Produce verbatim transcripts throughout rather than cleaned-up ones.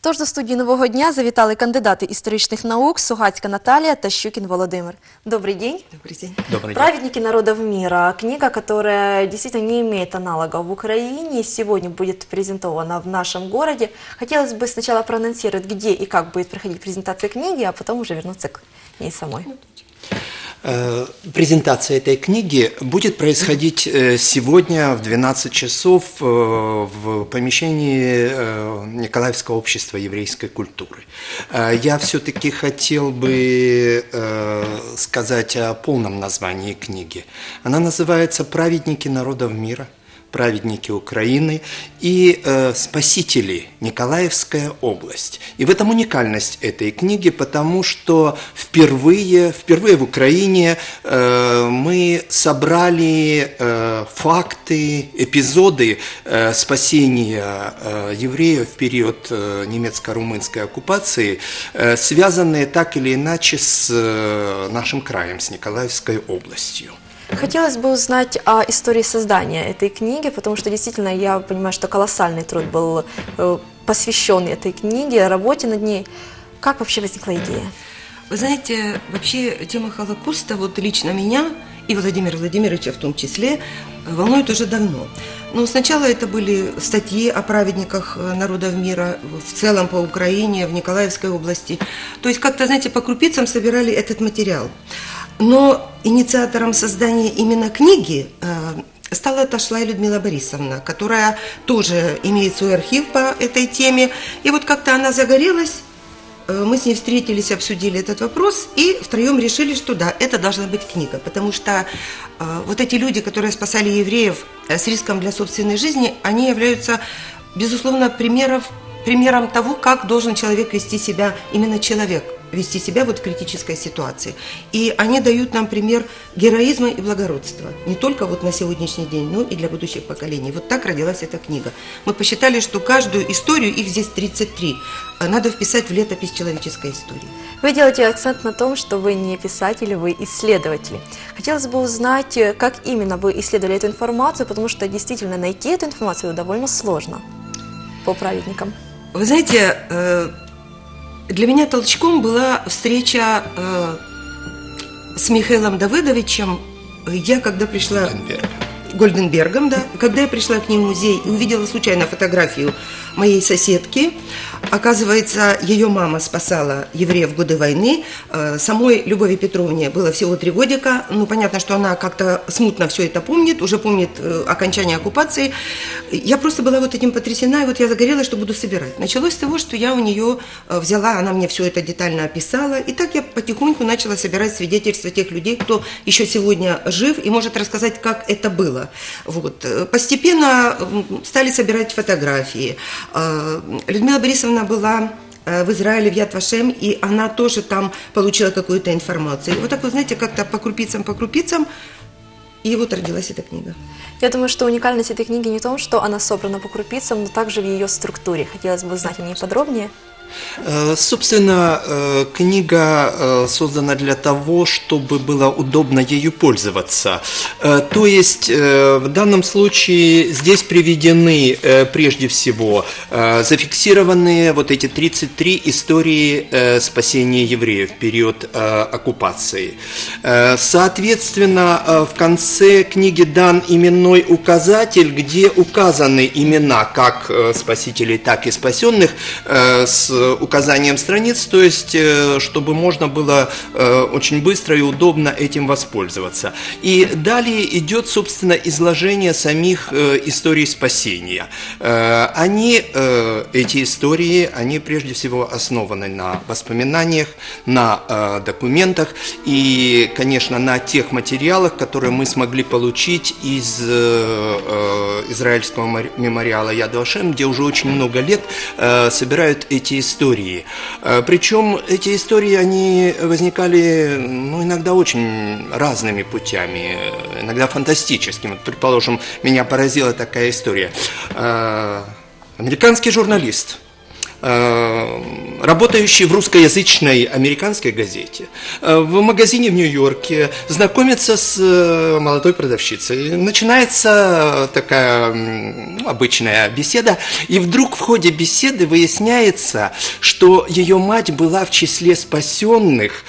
Тож до студії «Нового дня» завітали кандидати історичних наук Сугацька Наталья та Щукин Володимир. Добрый день. Добрый день. Добрый день. «Праведники народов мира» – книга, которая действительно не имеет аналогов в Украине, сегодня будет презентована в нашем городе. Хотелось бы сначала проанонсировать, где и как будет проходить презентация книги, а потом уже вернуться к ней самой. Презентация этой книги будет происходить сегодня в двенадцать часов в помещении Николаевского общества еврейской культуры. Я все-таки хотел бы сказать о полном названии книги. Она называется «Праведники народов мира», «Праведники Украины» и э, «Спасители. Николаевская область». И в этом уникальность этой книги, потому что впервые, впервые в Украине э, мы собрали э, факты, эпизоды э, спасения э, евреев в период э, немецко-румынской оккупации, э, связанные так или иначе с э, нашим краем, с Николаевской областью. Хотелось бы узнать о истории создания этой книги, потому что действительно я понимаю, что колоссальный труд был посвящен этой книге, работе над ней. Как вообще возникла идея? Вы знаете, вообще тема Холокоста вот лично меня и Владимира Владимировича в том числе волнует уже давно. Но сначала это были статьи о праведниках народов мира в целом по Украине, в Николаевской области. То есть как-то, знаете, по крупицам собирали этот материал. Но инициатором создания именно книги э, стала отошла Людмила Борисовна, которая тоже имеет свой архив по этой теме. И вот как-то она загорелась, э, мы с ней встретились, обсудили этот вопрос и втроем решили, что да, это должна быть книга, потому что э, вот эти люди, которые спасали евреев э, с риском для собственной жизни, они являются, безусловно, примеров, примером того, как должен человек вести себя, именно человек, вести себя вот в критической ситуации. И они дают нам пример героизма и благородства. Не только вот на сегодняшний день, но и для будущих поколений. Вот так родилась эта книга. Мы посчитали, что каждую историю, их здесь тридцать три, надо вписать в летопись человеческой истории. Вы делаете акцент на том, что вы не писатели, вы исследователи. Хотелось бы узнать, как именно вы исследовали эту информацию, потому что действительно найти эту информацию довольно сложно по праведникам. Вы знаете, для меня толчком была встреча э, с Михаилом Давыдовичем. Я когда пришла... Гольденберг. Гольденбергом, да. Когда я пришла к ним в музей и увидела случайно фотографию моей соседки, оказывается, ее мама спасала евреев в годы войны. Самой Любови Петровне было всего три годика. Ну, понятно, что она как-то смутно все это помнит, уже помнит окончание оккупации. Я просто была вот этим потрясена, и вот я загорелась, что буду собирать. Началось с того, что я у нее взяла, она мне все это детально описала, и так я потихоньку начала собирать свидетельства тех людей, кто еще сегодня жив и может рассказать, как это было. Вот. Постепенно стали собирать фотографии. Людмила Борисовна была в Израиле, в Яд Вашем, и она тоже там получила какую-то информацию. И вот так, вы знаете, как-то по крупицам, по крупицам, и вот родилась эта книга. Я думаю, что уникальность этой книги не в том, что она собрана по крупицам, но также в ее структуре. Хотелось бы узнать о ней подробнее. Собственно, книга создана для того, чтобы было удобно ею пользоваться. То есть, в данном случае здесь приведены, прежде всего, зафиксированные вот эти тридцать три истории спасения евреев в период оккупации. Соответственно, в конце книги дан именной указатель, где указаны имена как спасителей, так и спасенных, с указанием страниц, то есть, чтобы можно было очень быстро и удобно этим воспользоваться. И далее идет, собственно, изложение самих историй спасения. Они, эти истории, они прежде всего основаны на воспоминаниях, на документах и, конечно, на тех материалах, которые мы смогли получить из израильского мемориала Яд Вашем, где уже очень много лет собирают эти истории. истории. Причем эти истории, они возникали, ну, иногда очень разными путями, иногда фантастическими. Предположим, меня поразила такая история. Американский журналист работающий в русскоязычной американской газете, в магазине в Нью-Йорке, знакомится с молодой продавщицей. Начинается такая ну, обычная беседа, и вдруг в ходе беседы выясняется, что ее мать была в числе спасенных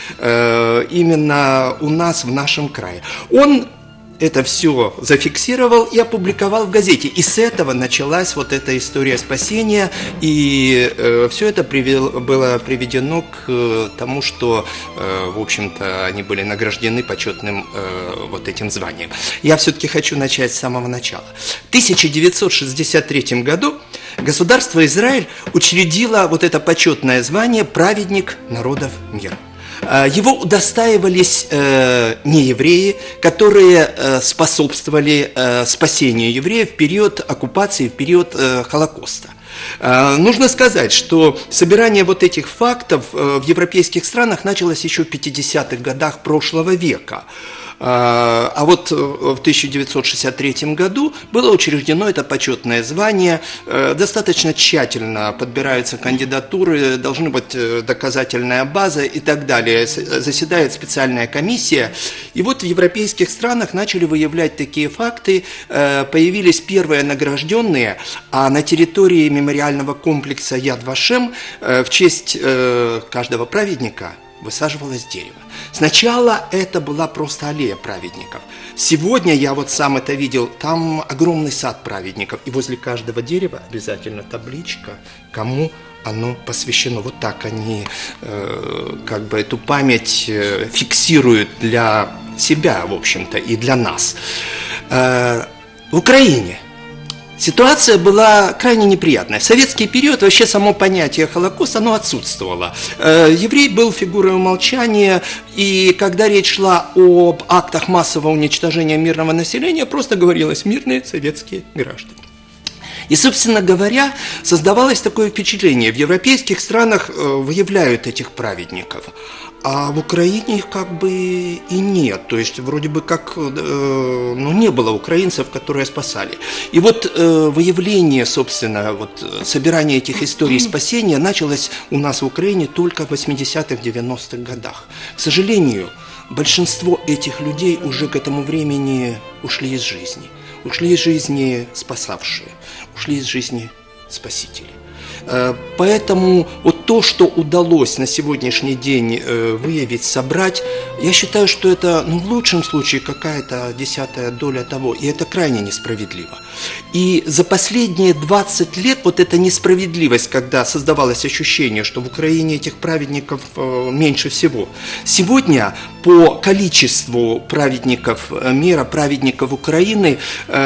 именно у нас в нашем крае. Он это все зафиксировал и опубликовал в газете. И с этого началась вот эта история спасения, и э, все это привел, было приведено к э, тому, что, э, в общем-то, они были награждены почетным э, вот этим званием. Я все-таки хочу начать с самого начала. В тысяча девятьсот шестьдесят третьем году государство Израиль учредило вот это почетное звание «Праведник народов мира». Его удостаивались э, неевреи, которые э, способствовали э, спасению евреев в период оккупации, в период э, Холокоста. Э, нужно сказать, что собирание вот этих фактов э, в европейских странах началось еще в пятидесятых годах прошлого века. А вот в тысяча девятьсот шестьдесят третьем году было учреждено это почетное звание. Достаточно тщательно подбираются кандидатуры, должна быть доказательная база и так далее. Заседает специальная комиссия. И вот в европейских странах начали выявлять такие факты. Появились первые награжденные, а на территории мемориального комплекса Яд Вашем в честь каждого праведника высаживалось дерево. Сначала это была просто аллея праведников. Сегодня я вот сам это видел, там огромный сад праведников, и возле каждого дерева обязательно табличка, кому оно посвящено. Вот так они э, как бы эту память э, фиксируют для себя, в общем-то, и для нас. Э, в Украине ситуация была крайне неприятная. В советский период вообще само понятие Холокост, оно отсутствовало. Еврей был фигурой умолчания, и когда речь шла об актах массового уничтожения мирного населения, просто говорилось «мирные советские граждане». И, собственно говоря, создавалось такое впечатление, в европейских странах выявляют этих праведников, а в Украине их как бы и нет. То есть вроде бы как э, ну, не было украинцев, которые спасали. И вот э, выявление, собственно, вот, собирание этих историй спасения началось у нас в Украине только в восьмидесятых, девяностых годах. К сожалению, большинство этих людей уже к этому времени ушли из жизни. Ушли из жизни спасавшие, ушли из жизни спасители. Поэтому вот то, что удалось на сегодняшний день выявить, собрать, я считаю, что это, ну, в лучшем случае какая-то десятая доля того, и это крайне несправедливо. И за последние двадцать лет вот эта несправедливость, когда создавалось ощущение, что в Украине этих праведников меньше всего, сегодня по количеству праведников мира, праведников Украины,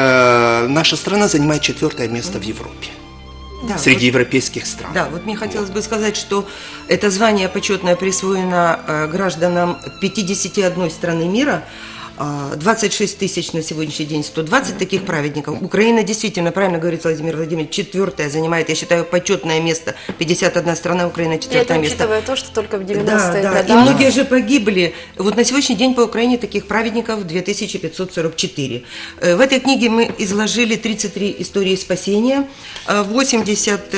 наша страна занимает четвертое место в Европе. Да, среди вот, европейских стран. Да, вот мне хотелось бы сказать, что это звание почетное присвоено э, гражданам пятидесяти одной страны мира, э, двадцать шесть тысяч на сегодняшний день, сто двадцать таких праведников. Украина действительно, правильно говорит Владимир Владимирович, четвертое занимает, я считаю, почетное место. пятьдесят одна страна, Украина четвертое место. Учитывая то, что только в девяностые да, да. годы. И многие же погибли. Вот на сегодняшний день по Украине таких праведников две тысячи пятьсот сорок четыре. В этой книге мы изложили тридцать три истории спасения, восемьдесят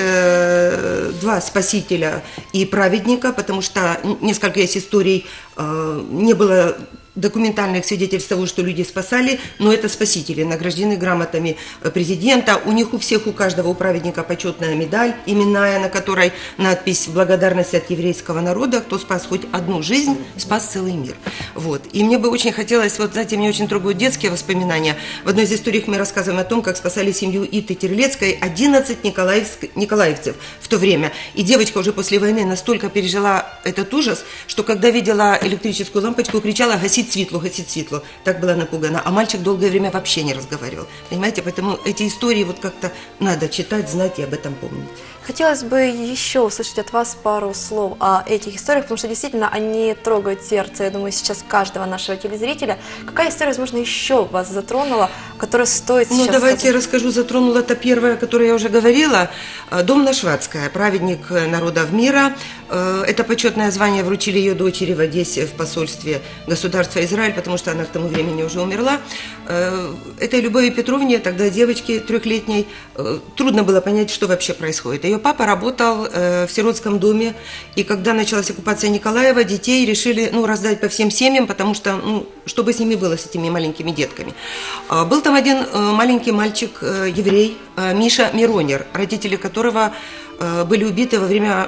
два спасителя и праведника, потому что несколько есть историй, не было документальных свидетельств того, что люди спасали, но это спасители, награждены грамотами президента. У них у всех, у каждого, у праведника почетная медаль, именная, на которой надпись «Благодарность от еврейского народа, кто спас хоть одну жизнь, спас целый мир». Вот. И мне бы очень хотелось, вот, знаете, мне очень трогают детские воспоминания. В одной из историй мы рассказываем о том, как спасали семью Иты Терлецкой, одиннадцать николаевск... николаевцев в то время. И девочка уже после войны настолько пережила этот ужас, что когда видела электрическую лампочку, кричала «Гасить светло, гасить светло». Так была напугана. А мальчик долгое время вообще не разговаривал. Понимаете? Поэтому эти истории вот как-то надо читать, знать и об этом помнить. Хотелось бы еще услышать от вас пару слов о этих историях, потому что действительно они трогают сердце, я думаю, сейчас каждого нашего телезрителя. Какая история, возможно, еще вас затронула, которая стоит сейчас... Ну, давайте сказать? я расскажу. Затронула это первое, о которой я уже говорила. Домна Швадская, праведник народов мира. Это почетное звание вручили ее дочери в Одессе в посольстве государств царство Израиль, потому что она к тому времени уже умерла. Этой Любови Петровне, тогда девочке трехлетней, трудно было понять, что вообще происходит. Ее папа работал в сиротском доме, и когда началась оккупация Николаева, детей решили ну, раздать по всем семьям, потому что, ну, что бы с ними было, с этими маленькими детками. Был там один маленький мальчик, еврей, Миша Миронер, родители которого были убиты во время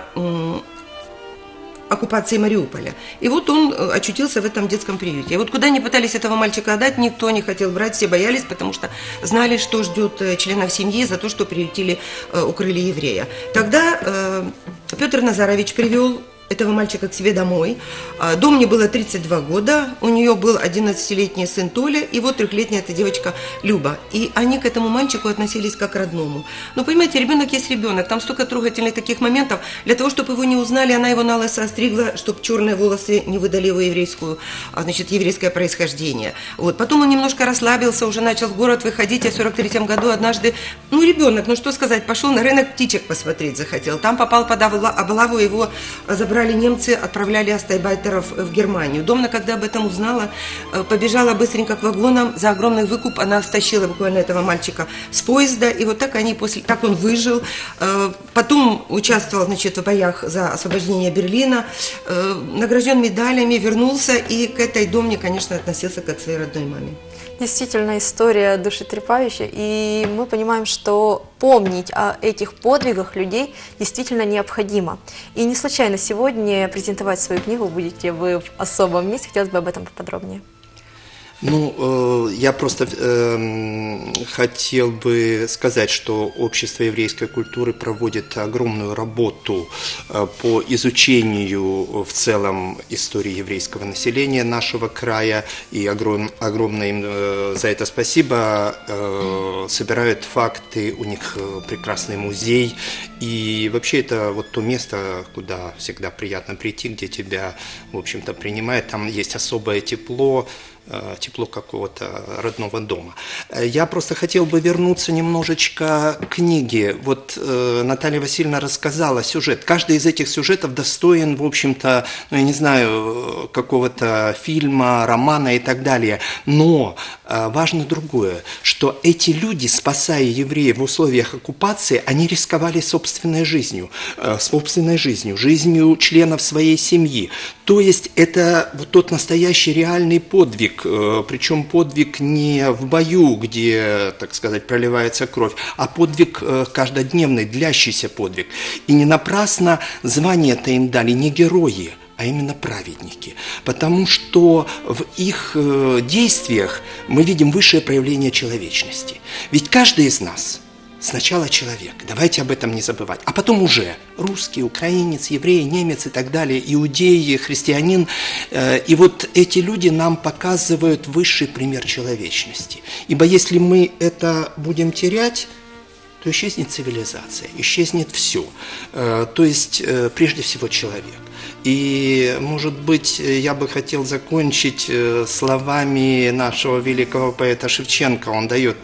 оккупации Мариуполя. И вот он очутился в этом детском приюте. И вот куда ни пытались этого мальчика отдать, никто не хотел брать, все боялись, потому что знали, что ждет членов семьи за то, что приютили, укрыли еврея. Тогда э, Петр Назарович привел этого мальчика к себе домой. Домне было тридцать два года, у нее был одиннадцатилетний сын Толя, и вот трехлетняя эта девочка Люба. И они к этому мальчику относились как к родному. Но, понимаете, ребенок есть ребенок, там столько трогательных таких моментов. Для того, чтобы его не узнали, она его на лысо остригла, чтобы черные волосы не выдали его еврейскую, значит, еврейское происхождение. Вот. Потом он немножко расслабился, уже начал в город выходить, а в сорок третьем году однажды, ну, ребенок, ну, что сказать, пошел на рынок птичек посмотреть захотел. Там попал под облаву, его забрали Брали немцы, отправляли астайбайтеров в Германию. Домна, когда об этом узнала, побежала быстренько к вагонам. За огромный выкуп она стащила буквально этого мальчика с поезда. И вот так они после, так он выжил. Потом участвовал, значит, в боях за освобождение Берлина. Награжден медалями, вернулся. И к этой Домне, конечно, относился как к своей родной маме. Действительно, история душетрепающая, и мы понимаем, что помнить о этих подвигах людей действительно необходимо. И не случайно сегодня презентовать свою книгу будете вы в особом месте. Хотелось бы об этом поподробнее. Ну, э, я просто э, хотел бы сказать, что Общество еврейской культуры проводит огромную работу э, по изучению в целом истории еврейского населения нашего края, и огром, огромное им э, за это спасибо. Э, собирают факты, у них э, прекрасный музей, и вообще это вот то место, куда всегда приятно прийти, где тебя, в общем-то, принимают, там есть особое тепло, тепло какого-то родного дома. Я просто хотел бы вернуться немножечко к книге. Вот э, Наталья Васильевна рассказала сюжет. Каждый из этих сюжетов достоин, в общем-то, ну, я не знаю, какого-то фильма, романа и так далее. Но э, важно другое, что эти люди, спасая евреев в условиях оккупации, они рисковали собственной жизнью, э, собственной жизнью, жизнью членов своей семьи. То есть это вот тот настоящий реальный подвиг, причем подвиг не в бою, где, так сказать, проливается кровь, а подвиг каждодневный, длящийся подвиг. И не напрасно звание-то им дали не герои, а именно праведники. Потому что в их действиях мы видим высшее проявление человечности. Ведь каждый из нас сначала человек, давайте об этом не забывать, а потом уже русский, украинец, еврей, немец и так далее, иудей, христианин. И вот эти люди нам показывают высший пример человечности. Ибо если мы это будем терять, то исчезнет цивилизация, исчезнет все. То есть, прежде всего, человек. И, может быть, я бы хотел закончить словами нашего великого поэта Шевченко. Он дает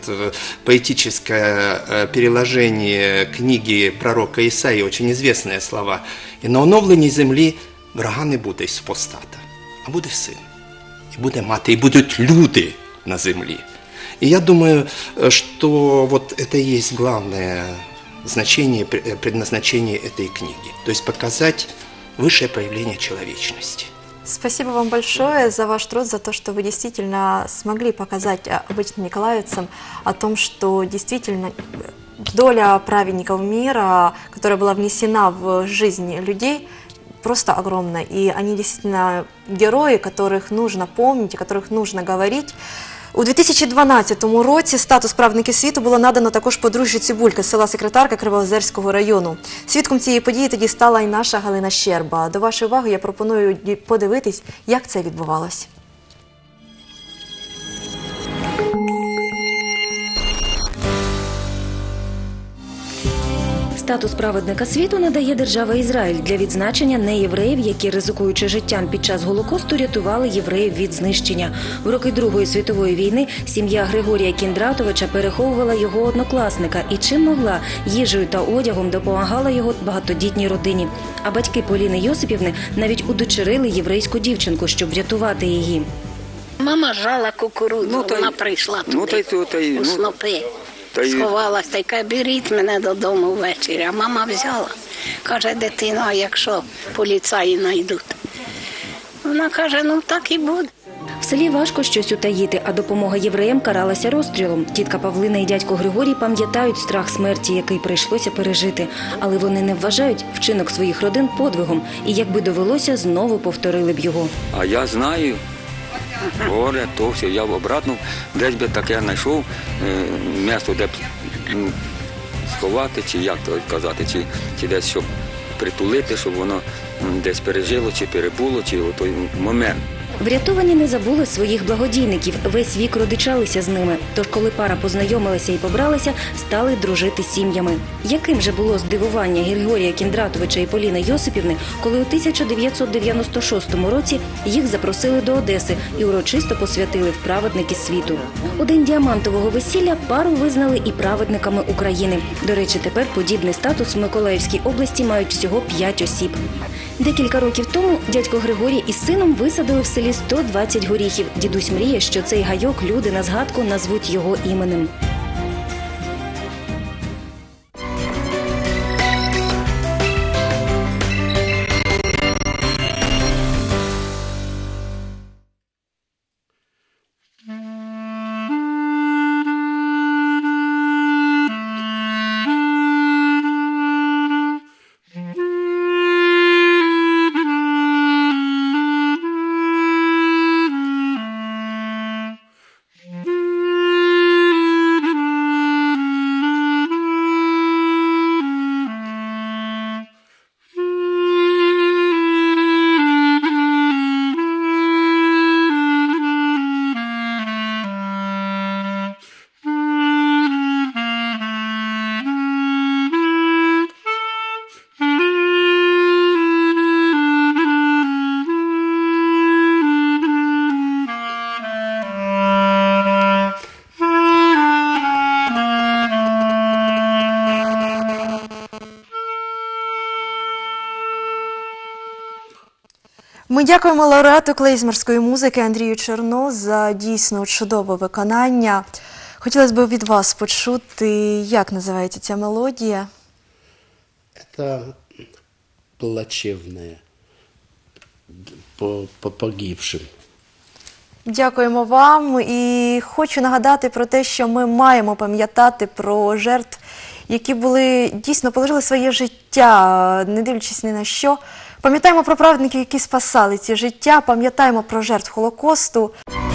поэтическое переложение книги пророка Исаии, очень известные слова. «І на оновленій землі врага не буде й супостата, а буде син, і буде мати, і будуть люди на землі». И я думаю, что вот это и есть главное значение, предназначение этой книги. То есть показать высшее проявление человечности. Спасибо вам большое за ваш труд, за то, что вы действительно смогли показать обычным николаевцам о том, что действительно доля праведников мира, которая была внесена в жизнь людей, просто огромна. И они действительно герои, которых нужно помнить, о которых нужно говорить. У дві тисячі дванадцятому році статус праведників світу було надано також подружжю Цибулька з села Секретарка Кривоозерського району. Свідком цієї події тоді стала і наша Галина Щерба. До вашої уваги я пропоную подивитись, як це відбувалось. Статус праведника світу надає держава Ізраїль для відзначення неєвреїв, які, ризикуючи життям під час Голокосту, рятували євреїв від знищення. В роки Другої світової війни сім'я Григорія Кіндратовича переховувала його однокласника і чим могла їжею та одягом допомагала його багатодітній родині. А батьки Поліни Йосипівни навіть удочерили єврейську дівчинку, щоб врятувати її. Мама жала кукурудзу, Ну, та й- вона прийшла туди, ну, та й то, та й, у ну, снопи. та й- Сховалась, та й каже, беріть мене додому ввечері. А мама взяла. Каже, дитина, а якщо поліцаї знайдуть? Вона каже, ну так і буде. В селі важко щось утаїти, а допомога євреям каралася розстрілом. Тітка Павлина і дядько Григорій пам'ятають страх смерті, який прийшлося пережити. Але вони не вважають вчинок своїх родин подвигом. І якби довелося, знову повторили б його. А я знаю, горе, то все. Я обратно десь би таке знайшов е, місто, де б м, сховати, чи як то казати, чи, чи десь щоб притулити, щоб воно м, десь пережило, чи перебуло, чи у той момент. Врятовані не забули своїх благодійників, весь вік родичалися з ними. Тож, коли пара познайомилася і побралася, стали дружити сім'ями. Яким же було здивування Григорія Кіндратовича і Поліни Йосипівни, коли у тисяча дев'ятсот дев'яносто шостому році їх запросили до Одеси і урочисто посвятили в праведники світу. У день діамантового весілля пару визнали і праведниками України. До речі, тепер подібний статус в Миколаївській області мають всього п'ять осіб. Декілька років тому дядько Григорій із сином висадили в селі сто двадцять горіхів. Дідусь мріє, що цей гайок люди на згадку назвуть його іменем. Ми дякуємо лауреату клейзмерської музики Андрію Черно за дійсно чудове виконання. Хотілося б від вас почути, як називається ця мелодія? Это плачевное по, по погибшим. Дякуємо вам і хочу нагадати про те, що ми маємо пам'ятати про жертв, які були дійсно положили своє життя, не дивлячись ні на що. Пам'ятаємо про праведників, які спасали ці життя, пам'ятаємо про жертв Голокосту.